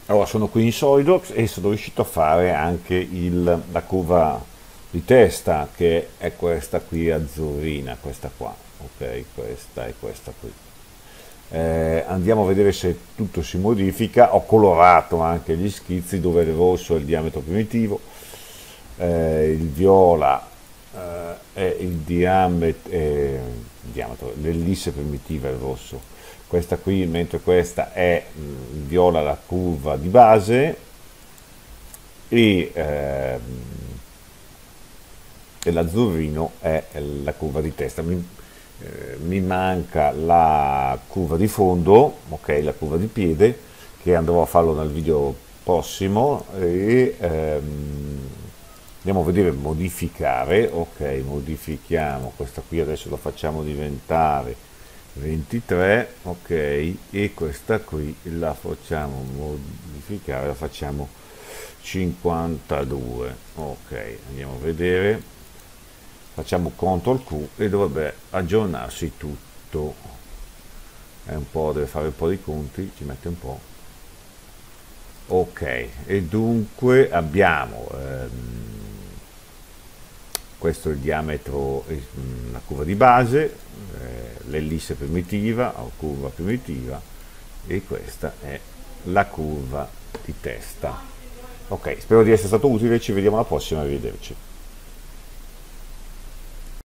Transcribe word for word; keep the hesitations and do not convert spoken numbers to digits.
Allora, sono qui in SolidWorks e sono riuscito a fare anche il- la curva di testa, che è questa qui azzurrina, questa qua, ok, questa e questa qui. Eh, andiamo a vedere se tutto si modifica. Ho colorato anche gli schizzi dove il rosso è il diametro primitivo, eh, il viola eh, è il diametro, eh, il diametro, l'ellisse primitiva è il rosso, questa qui, mentre questa è mh, il viola la curva di base e, ehm, e l'azzurrino è la curva di testa. Mi, eh, mi manca la curva di fondo, ok, la curva di piede, che andrò a farlo nel video prossimo e ehm, andiamo a vedere modificare, ok, modifichiamo questa qui, adesso la facciamo diventare ventitré, ok, e questa qui la facciamo modificare, la facciamo cinquantadue, ok, andiamo a vedere, facciamo control Q e dovrebbe aggiornarsi tutto. È un po', deve fare un po' di conti, ci mette un po'. Ok, e dunque abbiamo ehm, questo è il diametro, eh, la curva di base, eh, l'ellisse primitiva o curva primitiva, e questa è la curva di testa. Ok, spero di essere stato utile, ci vediamo alla prossima, arrivederci.